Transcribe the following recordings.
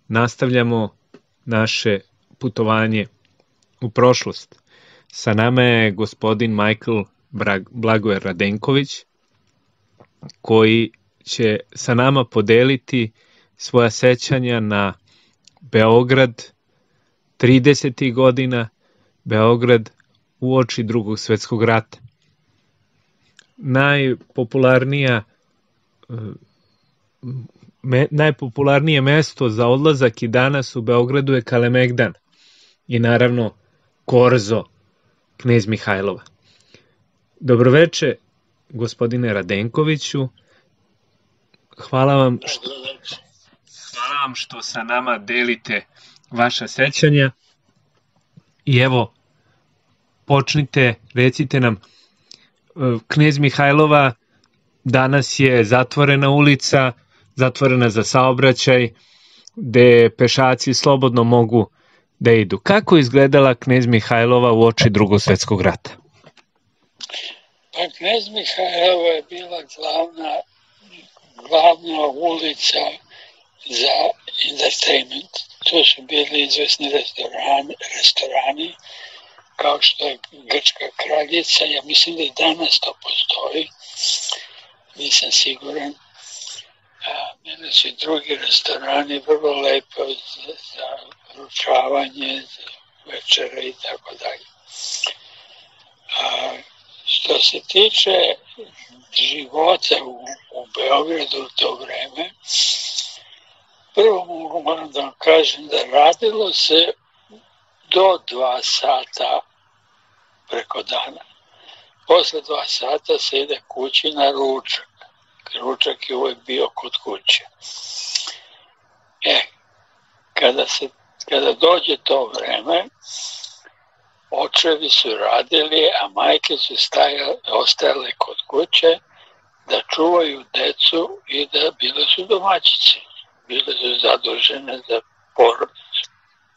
nastavljamo naše putovanje u prošlost. Sa nama je gospodin Michael Blagoje Radenković, koji će sa nama podeliti svoja sećanja na Beograd 30. godina, Beograd uoči Drugog svetskog rata. Najpopularnije mesto za odlazak i danas u Beogradu je Kalemegdan i naravno Korzo Knez Mihajlova. Dobroveče, gospodine Radenkoviću. Hvala vam što sa nama delite vaša sećanja. I evo, počnite, recite nam, Knez Mihajlova danas je zatvorena ulica, zatvorena za saobraćaj, gde pešaci slobodno mogu da idu. Kako je izgledala Knez Mihajlova u oči Drugog svetskog rata? Pa Knez Mihajlova je bila glavna ulica za entertainment. Tu su bili izvesni restorani, kao što je Grčka kraljica. Ja mislim da i danas to postoji, nisam siguran. Bili su i drugi restorani, vrlo lepo za ručavanje, za večere i tako dalje. Što se tiče života u Beogradu u to vreme, prvo moram da vam kažem da radilo se do 2 sata preko dana. Posle 2 sata se ide kući na ručak. Ručak je uvek bio kod kuće. Kada dođe to vreme, očevi su radili, a majke su ostajale kod kuće da čuvaju decu i da bile su domaćice. Bile su zadužene za porodicu.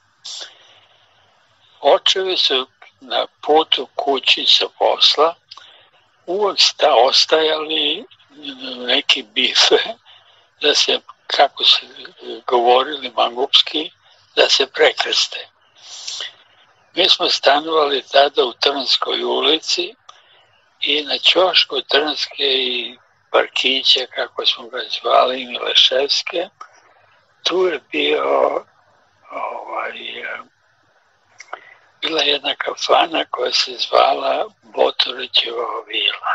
Očevi su na putu kući sa posla uvek ostajali neki bife, da se, kako se govorili mangupski, da se prekrste. Mi smo stanovali tada u Trnskoj ulici i na ćošku Trnske i Parkića, kako smo ga zvali, Mileševske, tu je bila jedna kafana koja se zvala Botorićeva vila.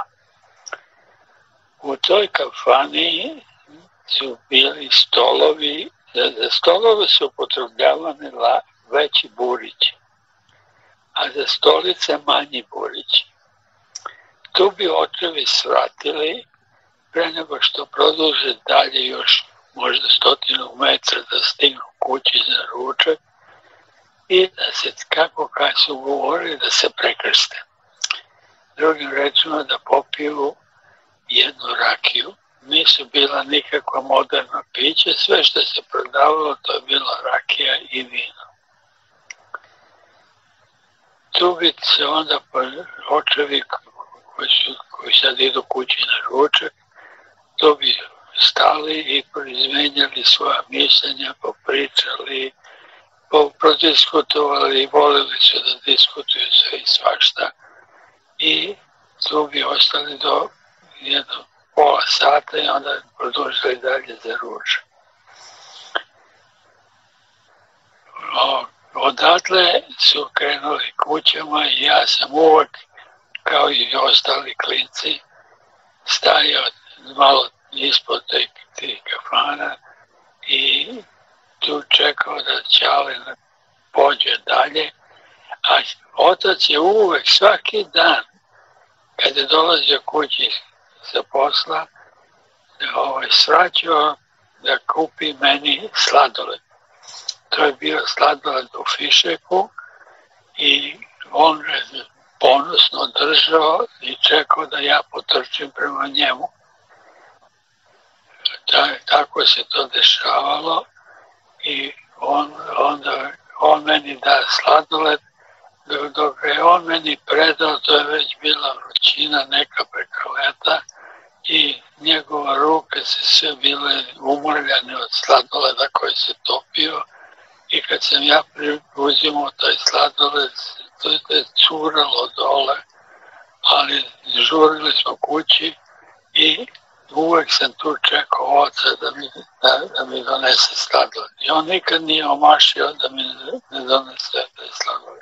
U toj kafani su bili stolovi, za stolove su upotrebljavani veći burići, a za stolice manji burići. Tu bi očevi svratili pre nego što produže dalje još možda 100 metra da stignu kući za ručak i da se, kako su govorili, da se prekrste. Drugim rečima da popiju jednu rakiju. Nisu bila nikakva moderna pića, sve što se prodavalo to je bila rakija i vino. Tu bi se onda očevi koji sad idu kući na ručak, tu bi stali i izmenjali svoja mišljenja, popričali, prodiskutovali, volili su da diskutuju sve i svašta i tu bi ostali do jedno pola sata i onda produžili dalje za ručak. Odatle su krenuli kućama i ja sam uvek, kao i ostali klinci, stajao malo ispod tih kafana i tu čekao da Ćale pođe dalje, a otac je uvek svaki dan kad je dolazio kući sa posla svraćao da kupi meni sladoled. To je bio sladoled u Fišeku i on je ponosno držao i čekao da ja potrčim prema njemu. Tako se to dešavalo i on meni da sladoled, dok je on meni predao, to je već bila vrućina neka preko leta i njegove ruke se sve bile umrljane od sladoleda koji se topio kad sam ja uzimao taj sladoled, to je curalo dole, ali žurili smo kući i uvek sam tu čekao oca da mi donese sladoled. I on nikad nije omašio da mi ne donese taj sladoled.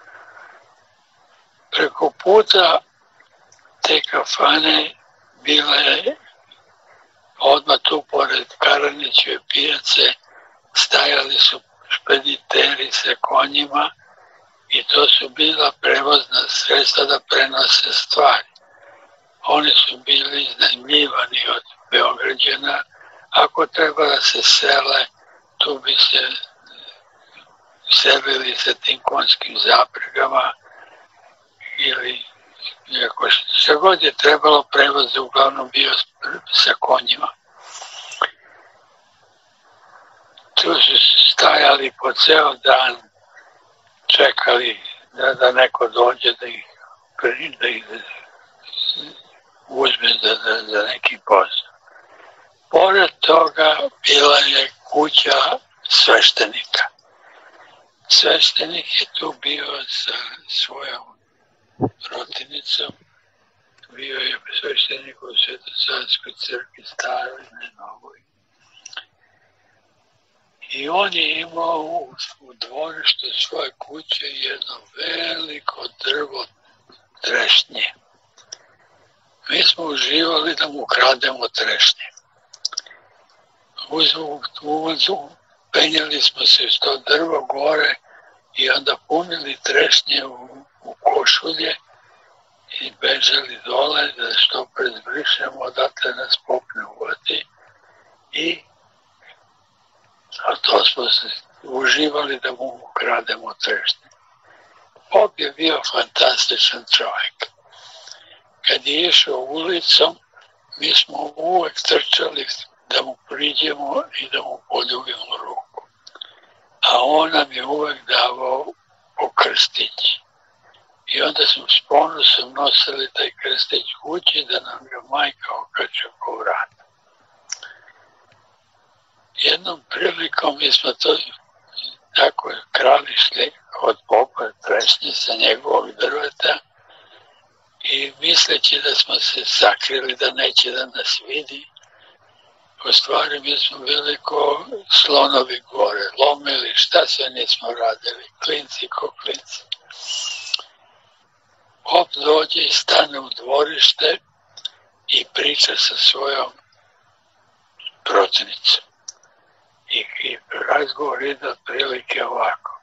Preko puta te kafane bila je odmah tu pored Karanićeve pijace, stajali su špediteri sa konjima i to su bila prevozna sredstva da prenose stvari. Oni su bili iznajmljivani od Beograđana. Ako treba da se sele, tu bi se selili sa tim konjskim zapregama ili šta god je trebalo, prevoz je uglavnom bio sa konjima. Tu su stajali po ceo dan, čekali da neko dođe da ih uzme za neki posao. Pored toga bila je kuća sveštenika. Sveštenik je tu bio sa svojom rotinicom. Bio je sveštenik u Svetosavskoj crkvi, staroj, ne novoj. I on je imao u dvorištu svoje kuće jedno veliko drvo trešnje. Mi smo uživali da mu krademo trešnje. Penjali smo se iz to drvo gore i onda punili trešnje u košulje i bežali dole da što prezbrišemo, odatle nas popne uvati. A to smo se uživali da mu krademo trešnje. Pop je bio fantastičan čovjek. Kad je išao ulicom, mi smo uvek trčali da mu priđemo i da mu poljubimo ruku. A on nam je uvek davao po krstić. I onda smo s ponosom nosili taj krstić kući da nam ga majka okače po vrata. Jednom prilikom mi smo to tako krali šli od popa trešnje sa njegovog drveta i misleći da smo se sakrili da neće da nas vidi, u stvari mi smo bili ko slonovi gore, lomili, šta sve nismo radili, klinci ko klinci. Pop dođe i stane u dvorište i priča sa svojom protivnicom. I razgovor ide otprilike ovako.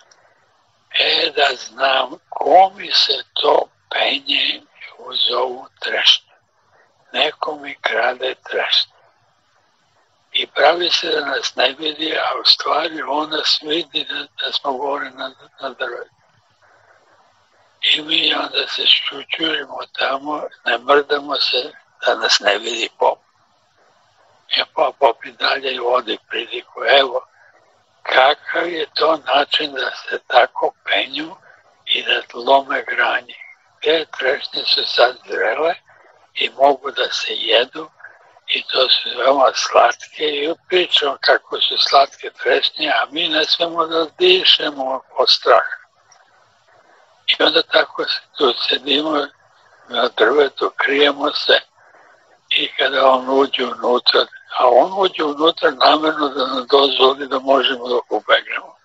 Da znam ko mi se to penje uz ovu trešnju. Neko mi krade trešnju. I pravi se da nas ne vidi, a u stvari on nas vidi da smo gore na drvetu. I mi onda se šućurimo tamo, ne mrdamo se da nas ne vidi pop. Pa pop i dalje vodi pridiku. Evo, kakav je to način da se tako penju i da lome granje. Te trešnje su sad zrele i mogu da se jedu i to su veoma slatke i pričamo kako su slatke trešnje, a mi ne smemo da dišemo od straha. I onda tako tu sedimo na drvetu, krijemo se i kada on uđe unutra, a on uđe unutra namerno da nam dozvoli da možemo da pobegnemo.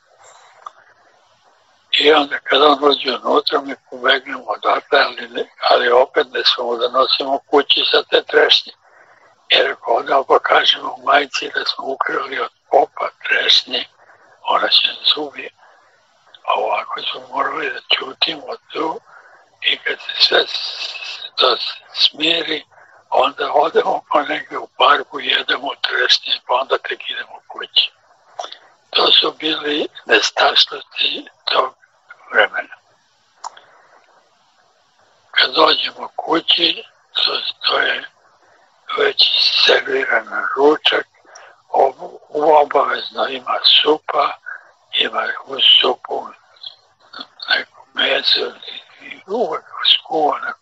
I onda kada on uđe unutra mi pobegnemo odatle, ali opet ne smemo da nosimo kući sa te trešnje. Jer ako onda pokažemo majci da smo ukrali od popa trešnje, ona će nas ubije. A ovako smo morali da ćutimo tu i kad se sve to smiri, onda odemo pa negdje u parku, jedemo trešnje, pa onda tek idemo kući. To su bili nestašnosti tog vremena. Kad dođemo kući, to je već serviran ručak, obavezno ima supa, ima uz supu neko meso i uvek skuvano.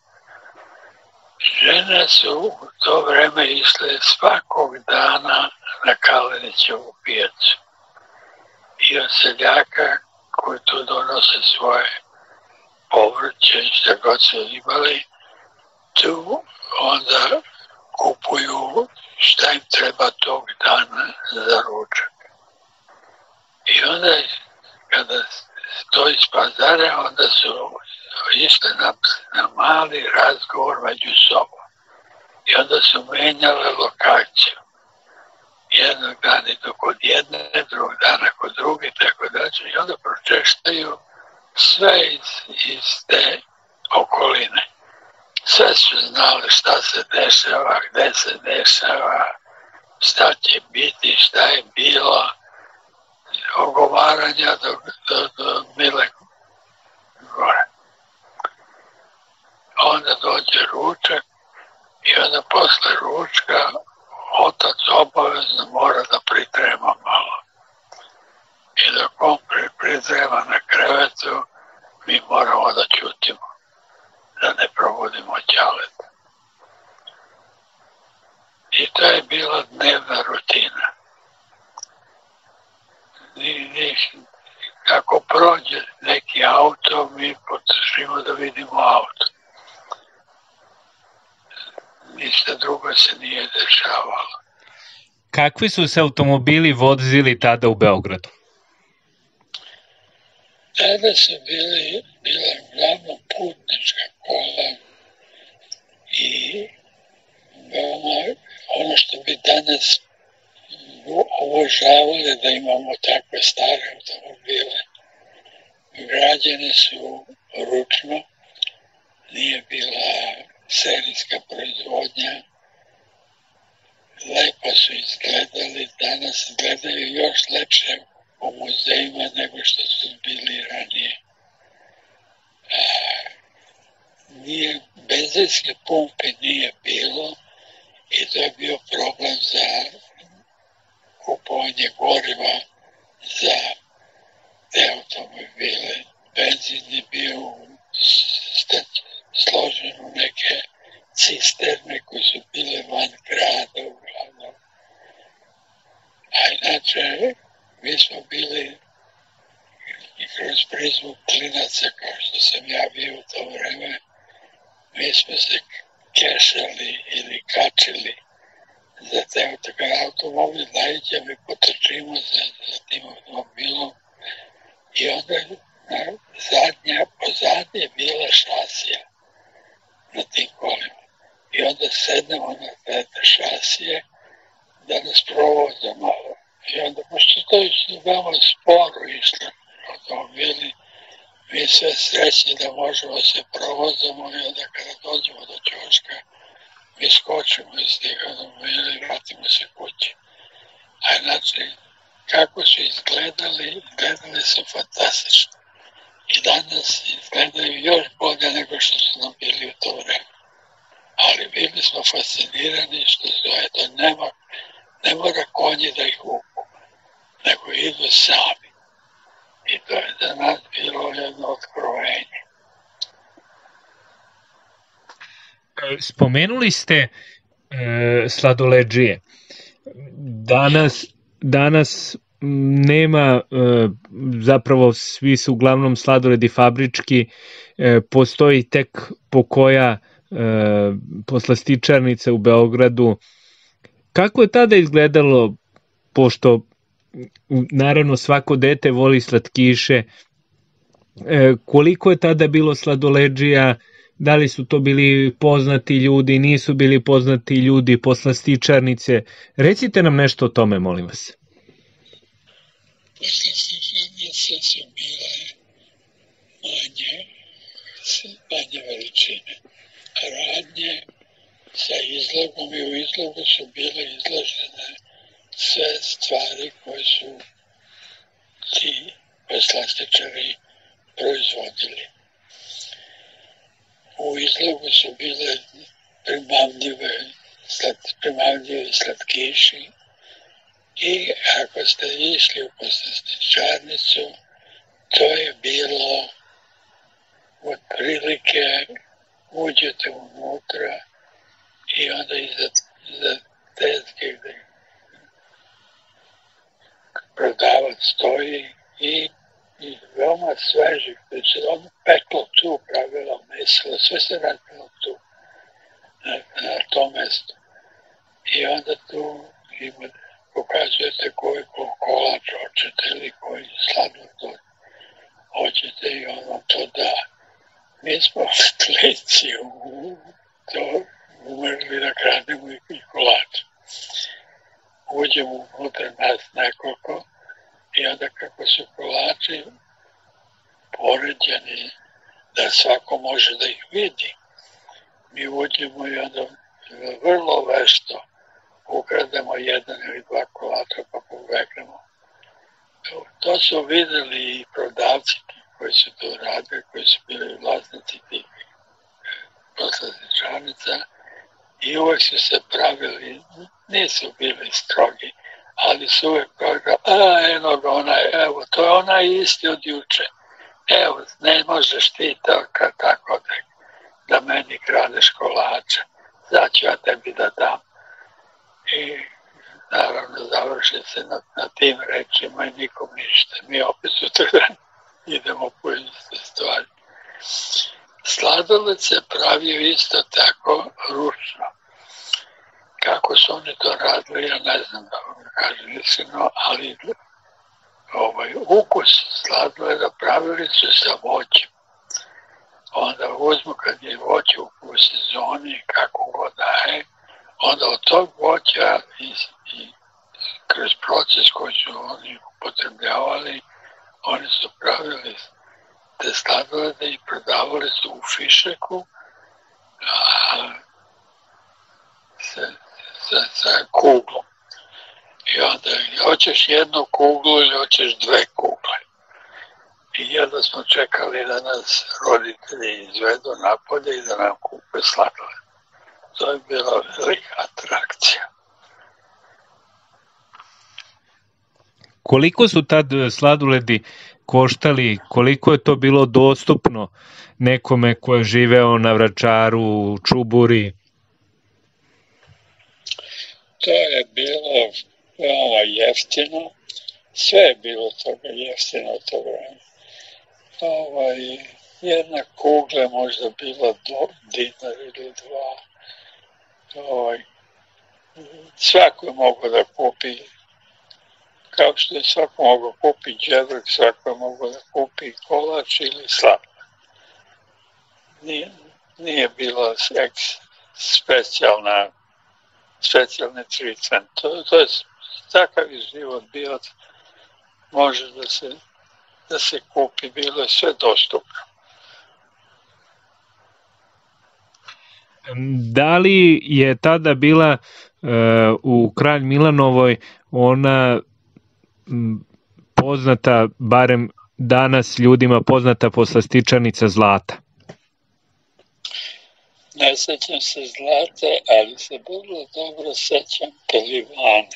Žene su u to vreme išle svakog dana na Kalenićevu pijacu. i od seljaka koji tu donose svoje povrće i šta god su imali, tu onda kupuju šta im treba tog dana za ručak. I onda kada to iz pazara, onda su išli na mali razgovor među sobom. I onda su menjale lokaciju. Jednog dana idu kod jedne, drugog dana kod druge, tako da će. I onda pročeštaju sve iz te okoline. Sve su znali šta se dešava, gde se dešava, šta će biti, šta je bilo, ogovaranja do mile gore. Onda dođe ručak i onda posle ručka otac obavezno mora da pritrema malo. I dok on pritrema na krevetu, mi moramo da ćutimo, da ne probudimo ćaleta. I to je bila dnevna rutina. Kako prođe neki auto, mi potršimo da vidimo auto. Ništa drugo se nije dešavalo. Kakvi su se automobili vozili tada u Beogradu? Tada su bila uglavnom putnička kola i veoma ono što bi danas obožavali da imamo takve stare automobile. Građene su ručno, nije bila serijska proizvodnja, lepo su izgledali, danas izgledaju još lepše u muzejima nego što su bili ranije. Benzinske pumpe nije bilo i to je bio problem za kupovanje goriva za te automobile. Benzin je bio složen u neke cisterne koje su bile van grada uglavnom. A inače, mi smo bili i kroz prizmu klinaca, kao što sam ja bio u to vreme, mi smo se kešali ili kačili za te automobil, najđe mi potrčimo za tim automobilom i onda pozadnje je bila šasija na tim kolima. I onda sednemo na te šasije da nas provoze malo. I onda, pošto to je veoma sporo išli automobili, mi sve srećni da možemo se provozamo i onda kada dođemo do ćoška, mi skočimo iz tih automobila i vratimo se kući. A znači, kako su izgledali su fantastično. I danas izgledaju još bolje nego što su nam bili u to vreme. Ali bili smo fascinirani što su, eto, ne mora konji da ih vuku, nego idu sami. I to je za nas bilo jedno otkrovenje. Spomenuli ste sladoledžije. Danas nema, zapravo svi su uglavnom sladoledi fabrički, postoji tek pokoja poslastičarnica u Beogradu. Kako je tada izgledalo, pošto naravno svako dete voli slatkiše, koliko je tada bilo sladoledžija, da li su to bili poznati ljudi, nisu bili poznati ljudi, poslastičarnice? Recite nam nešto o tome, molim vas. Poslastičarnice su bile manje veličine. Radnje sa izlogom i u izlogu su bile izložene sve stvari koje su ti poslastičari proizvodili. U izlogu su bile primamljivi slatkiši i ako ste išli u poslastičarnicu, to je bilo otprilike uđete unutra i onda iza tezge gde prodavac stoji i veoma sveži, se ono peklo tu, pravilo meso, sve se radilo tu, na tom mestu. I onda tu pokazujete koji kolač hoćete ili koji sladoled hoćete i on vam to da. Mi smo tlici to umrli da krademo i kolač. Uđemo unutra nas nekoliko i onda kako su kolači poređeni da svako može da ih vidi, mi uđemo i onda vrlo vešto ukrademo jedan ili dva kolača pa pobegnemo. To su videli i prodavci koji su to radili, koji su bili vlasnici tih poslastičarnica i uvek su se pravili, nisu bili strogi, ali su uvek pravili, eno ga onaj, evo, to je onaj isti od juče. Evo, ne možeš ti tako da meni kradeš kolače, sad ću ja tebi da dam. I naravno završi se na tim rečima i nikom ništa. Mi opet sutradan idemo po iste stvari. Sladoled se pravio isto tako ručno. Kako su oni to radili, ja ne znam da vam kažem iskreno, ali ukus sladoleda pravili su sa voćem. Onda uzmu kad je voće u sezoni, kako god daje, onda od tog voća i kroz proces koji su oni upotrebljavali, oni su pravili te sladolede i prodavali su u fišeku sa kuglom. I onda hoćeš jednu kuglu ili hoćeš dve kugle. I jedno smo čekali da nas roditelji izvedu napolje i da nam kupe sladoled. To je bila velika atrakcija. Koliko su tad sladoledi koštali, koliko je to bilo dostupno nekome ko je živeo na Vračaru, Čuburi? To je bilo veoma jeftino, sve je bilo toga jeftino u to vreme. Jedna kugla je možda bila dinar ili dva. Svako je mogao da kupi, kao što je svako mogao kupi đevrk, svako je mogao da kupi kolač ili sladoled. Nije bilo specijalni treatment. To je takav je život bio, može da se kupi, bilo je sve dostupno. Da li je tada bila u Kralj Milanovoj ona poznata, barem danas ljudima poznata poslastičarnica Zlata? Ne sećam se Zlate, ali se vrlo dobro sećam Pelivana.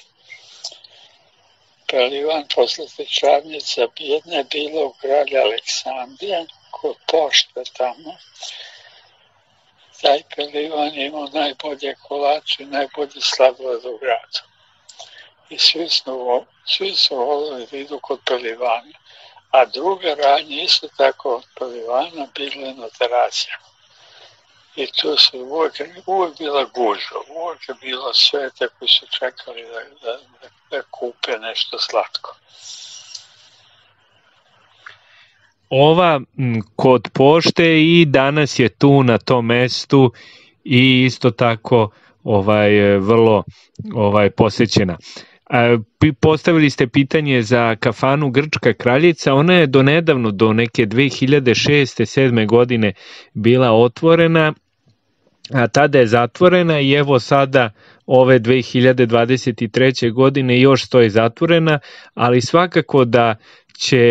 Pelivan poslastičarnica jedna je bila u Kralja Aleksandrija, kod pošte tamo. Taj Pelivan je imao najbolje kolače, najbolje sladoled u gradu. I svi su volili da idu kod Pelivana. A druga radnja isto tako od Pelivana bila je na Terazijama. I tu su uvijek bila gužva, uvijek je bilo svete koji su čekali da kupe nešto slatko. Ova kod pošte i danas je tu na tom mestu i isto tako vrlo posećena. Postavili ste pitanje za kafanu Grčka kraljica, ona je donedavno, do neke 2006-2007 godine bila otvorena, a tada je zatvorena i evo sada ove 2023. godine još stoji zatvorena, ali svakako da će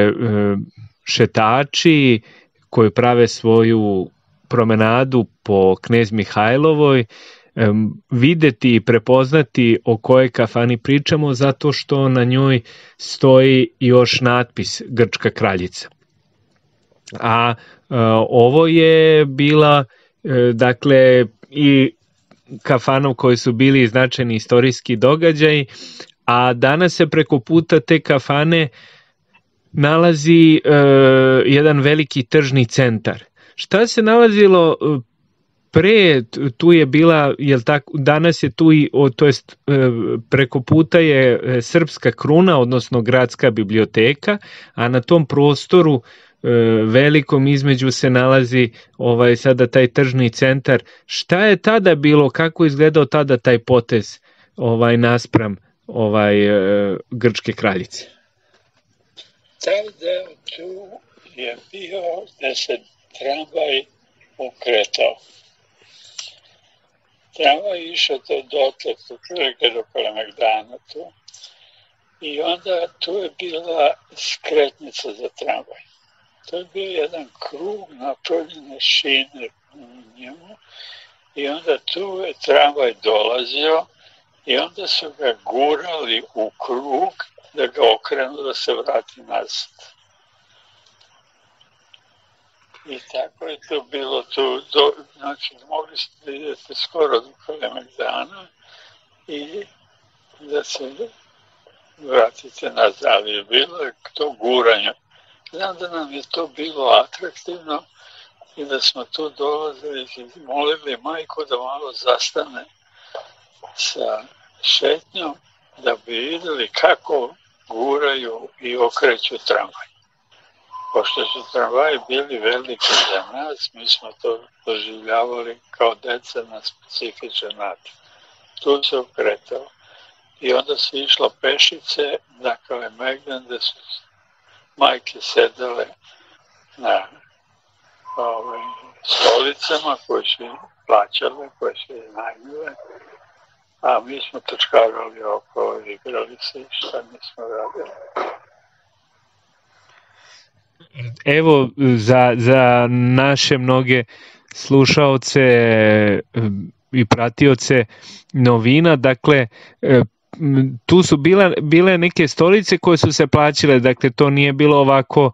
šetači koji prave svoju promenadu po Knez Mihajlovoj videti i prepoznati o kojoj kafani pričamo, zato što na njoj stoji još natpis Grčka kraljica. A ovo je bila dakle i kafana u kojoj su bili značajni istorijski događaji, a danas se preko puta te kafane nalazi jedan veliki tržni centar. Šta se nalazilo pre? Tu je bila, jel tako, danas je tu i, to jest preko puta je Srpska kruna, odnosno gradska biblioteka, a na tom prostoru velikom između se nalazi sada taj tržni centar. Šta je tada bilo, kako je izgledao tada taj potez naspram Grčke kraljice? Taj deo tu je bio gde se tramvaj ukretao. Tramvaj išao dotle do Kalemegdana tu. I onda tu je bila skretnica za tramvaj. To je bio jedan krug napravljene šine u njemu i onda tu je tramvaj dolazio i onda su ga gurali u krug da ga okrenu da se vrati nazad. I tako je to bilo tu, znači mogli ste da idete skoro do Kalemegdana i da se vratite nazad, ali je bilo to guranje. Znam da nam je to bilo atraktivno i da smo tu dolazili i molili majku da malo zastane sa šetnjom da bi videli kako guraju i okreću tramvaj. Pošto su tramvaji bili veliki za nas, mi smo to doživljavali kao deca na specifičan način. Tu se okretalo. I onda se išlo pešice na Kalemegdan, gde su majke sedele na stolicama koje su plaćale, koje su iznajmile, a mi smo točkarali oko, igrali se i šta nismo radili. Evo, za naše mnoge slušaoce i pratioce novina, dakle, tu su bile neke stolice koje su se plaćale, dakle to nije bilo ovako,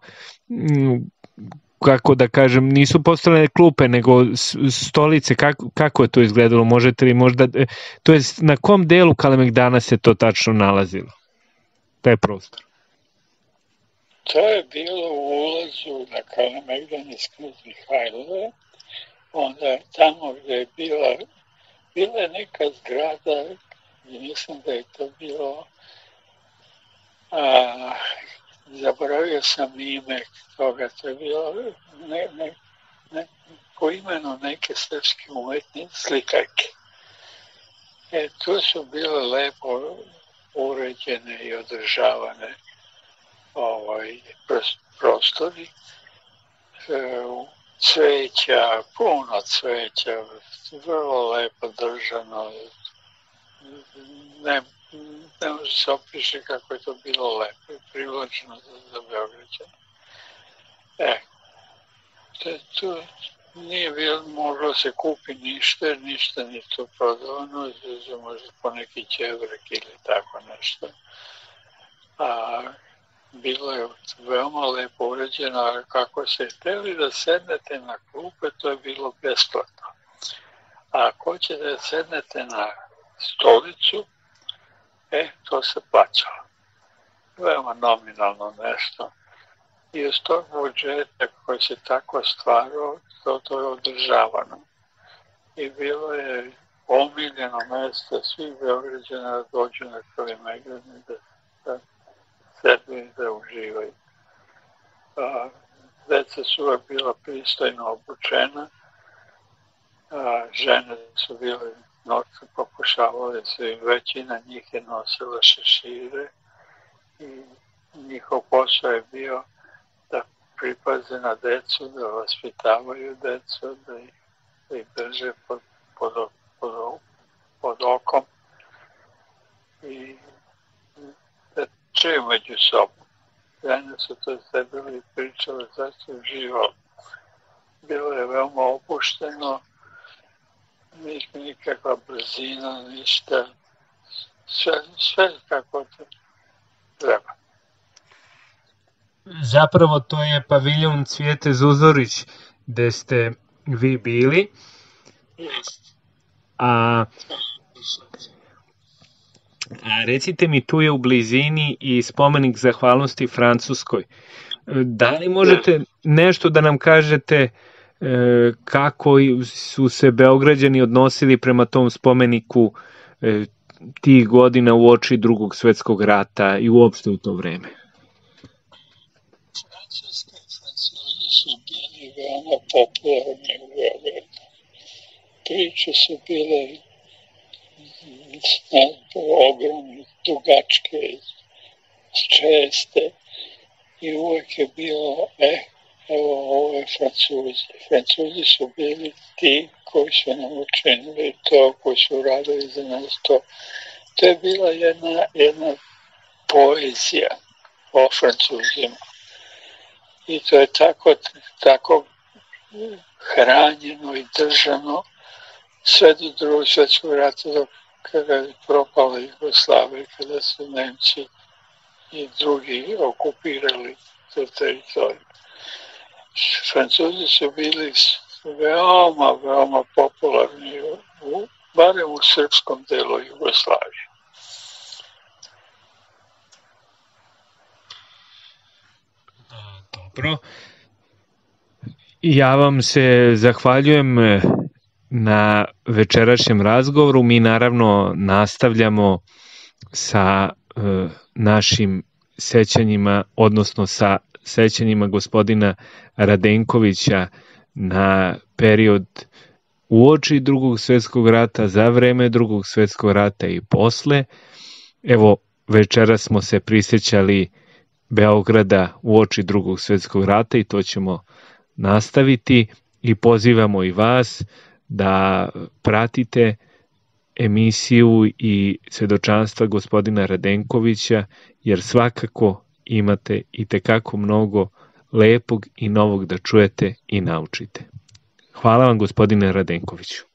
kako da kažem, nisu postavljene klupe, nego stolice. Kako je to izgledalo? Možete li možda, to je na kom delu Kalemegdana se to tačno nalazilo, taj prostor? To je bilo u ulazu na Kalemegdan iz Knez Mihajlove, onda tamo gde je bila je neka zgrada i mislim da je to bilo, zaboravio sam ime toga, to je bilo po imenu neke srpske umetnice, slikarke. Tu su bile lepo uređene i održavane prostori, cveća, puno cveća, vrlo lepo držano. Ne može se opiše kako je to bilo lepo i privlačno za Beograđane. Tu nije bilo moglo se kupi ništa, jer ništa nije to prodavano, možda po neki ćevrek ili tako nešto. Bilo je veoma lepo uređeno, ali kako se hteli da sednete na klupe, to je bilo besplatno. A ako ćete da sednete na stolicu, to se plaćalo. Veoma nominalno nešto. I iz tog budžeta koji se tako stvarao, to je održavano. I bilo je omiljeno mesto svih Beograđana da dođu na Kalemegdan i da sedu i da uživaju. Deca su uvek bila pristojno obučena, žene su bile noću pokušavale se i većina njih je nosila šešire i njihov posao je bio da pripaze na decu, da vaspitavaju decu, da ih drže pod okom i da čuju među sobom. Žene su to sedeli i pričale zašto je živalo. Bilo je veoma opušteno, nikakva brzina, ništa, sve kako to treba. Zapravo to je paviljon Cvijete Zuzorić gde ste vi bili. A recite mi, tu je u blizini i spomenik zahvalnosti Francuskoj. Da li možete nešto da nam kažete kako su se Beograđani odnosili prema tom spomeniku tih godina uoči Drugog svetskog rata i uopšte u to vreme? Francuzi su bili veoma popularni u Beogradu. Priče su bile ogromne, dugačke, česte i uvek je bilo, evo, ovo je Francuzi. Francuzi su bili ti koji su nam učinili to, koji su radili za nas to. To je bila jedna poezija o Francuzima. I to je tako hranjeno i držano sve do Drugog svetskog rata, kada je propala Jugoslavija, kada su Nemci i drugi okupirali tu teritoriju. Francuzi su bili veoma popularni, barem u srpskom delu Jugoslavije. Dobro. Ja vam se zahvaljujem na večerašnjem razgovoru. Mi naravno nastavljamo sa našim sećanjima, odnosno sa sećanjima gospodina Radenkovića na period uoči Drugog svetskog rata, za vreme Drugog svetskog rata i posle. Evo, večera smo se prisjećali Beograda uoči Drugog svetskog rata i to ćemo nastaviti i pozivamo i vas da pratite emisiju i svedočanstva gospodina Radenkovića, jer svakako imate i tekako mnogo lepog i novog da čujete i naučite. Hvala vam, gospodine Radenkoviću.